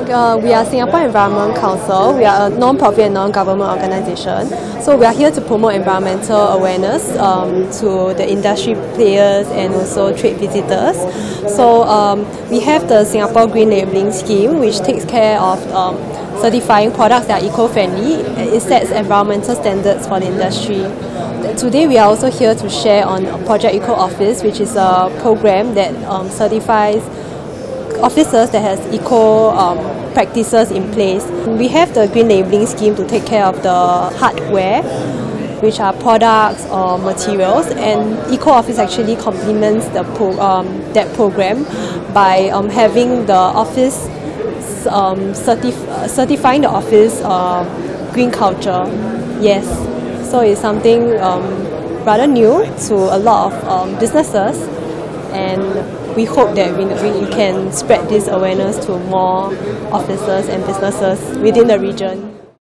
We are Singapore Environment Council. We are a non-profit and non-government organisation. So we are here to promote environmental awareness to the industry players and also trade visitors. So we have the Singapore Green Labelling Scheme, which takes care of certifying products that are eco-friendly. It sets environmental standards for the industry. Today we are also here to share on Project Eco Office, which is a program that certifies officers that has eco practices in place. We have the Green Labelling Scheme to take care of the hardware, which are products or materials, and Eco Office actually complements the that program by having the office certifying the office green culture. Yes, so it's something rather new to a lot of businesses, and we hope that we can spread this awareness to more officers and businesses within the region.